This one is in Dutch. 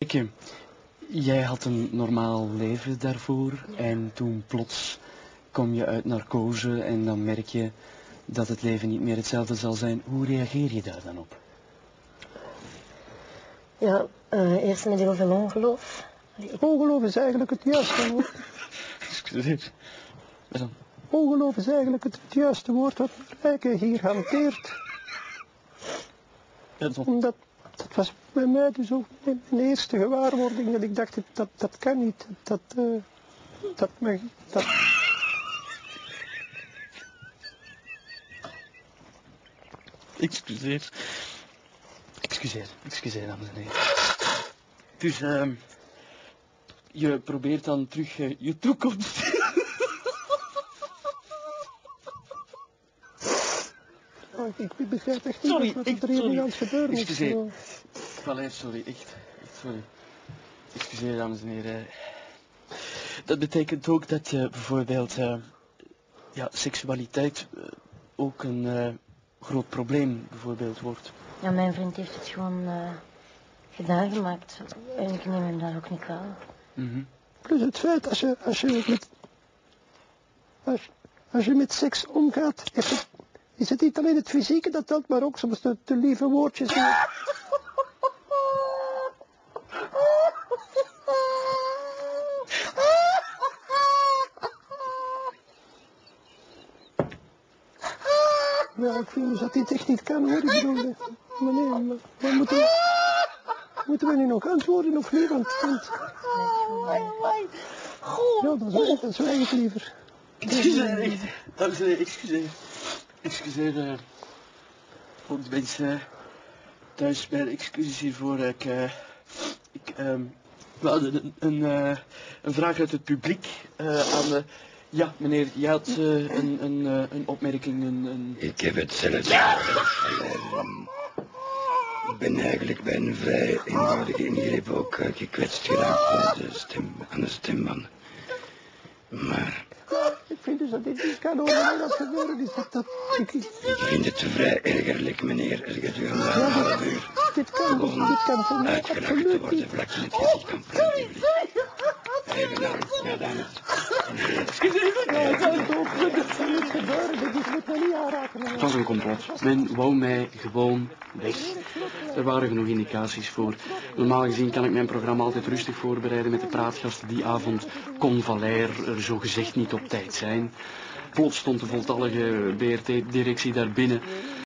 Kijk, jij had een normaal leven daarvoor en toen plots kom je uit narcose en dan merk je dat het leven niet meer hetzelfde zal zijn. Hoe reageer je daar dan op? Ja, eerst met heel veel ongeloof. Ongeloof is eigenlijk het juiste woord. Excuseer. Wat dan? Ongeloof is eigenlijk het juiste woord wat Rijke hier hanteert. Omdat, dat was bij mij dus ook mijn eerste gewaarwording. Dat ik dacht, dat kan niet. Dat. Excuseer, dames en heren. Dus, je probeert dan terug je toekomst. Oh, ik begrijp echt niet wat er hier nu aan het gebeuren is. Excuseer. Valer, sorry, echt sorry. Excuseer, dames en heren. Dat betekent ook dat je bijvoorbeeld, seksualiteit ook een groot probleem bijvoorbeeld wordt. Ja, mijn vriend heeft het gewoon gedaan gemaakt. En ik neem hem daar ook niet kwalijk. Plus het feit, als je met seks omgaat, is het niet alleen het fysieke dat telt, maar ook soms de lieve woordjes. Ja, ik vind dus dat dit echt niet kan hoor. Ik bedoel, maar moeten we nu nog antwoorden of niet? Want ja, dan zwijg ik liever. Excuseer, dames en heren, excuseer. Voor de mensen thuis bij de excuses hiervoor. We hadden een vraag uit het publiek aan de... Ja, meneer, je had een opmerking, Ik heb hetzelfde. Ik ben eigenlijk bij een vrij eenvoudige ingreep ook gekwetst geraakt aan de stembanden. Maar... Ik vind dus dat dit niet kan overal dat gebeuren is. Ik vind het vrij ergerlijk, meneer, gedurende een half uur. Dit kan voor mij uitgelachen te worden vlak in het gezicht van publiek. Even aan, ja dames. Het was een complot. Men wou mij gewoon weg. Er waren genoeg indicaties voor. Normaal gezien kan ik mijn programma altijd rustig voorbereiden met de praatgasten. Die avond kon Valère er zogezegd niet op tijd zijn. Plots stond de voltallige BRT-directie daar binnen.